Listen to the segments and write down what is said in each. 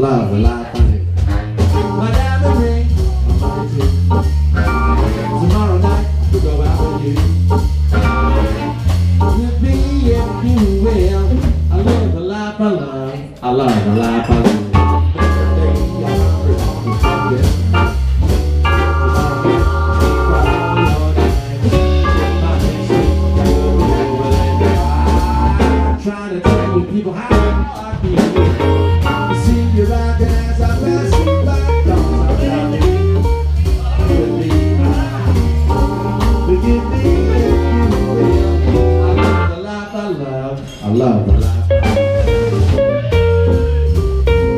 love the life I live. My diamond ring, my money too. Tomorrow night we'll go out with you. With me if you will. I live the life I love. I love the life I live. Trying to tell you people how I feel. You see you right as I pass you by. Don't stop loving with me. Forgive me if you will. I love the life I love. I love the life I love.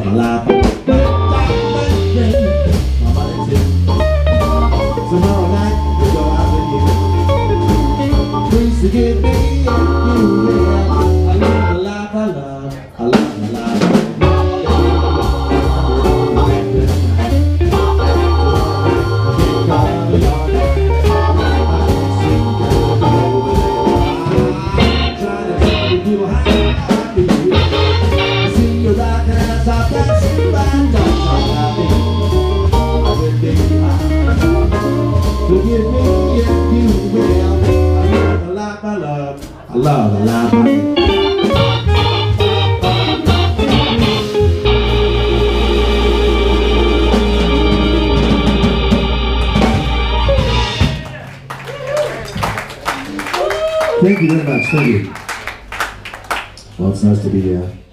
love, I love. My money too. Tomorrow night we go out with you. Please forgive me and you will. I love, I love, I love, I love, I love. Forgive me if you will. I love, I love, I love, I love, I love. Thank you very much. Thank you. Well, it's nice to be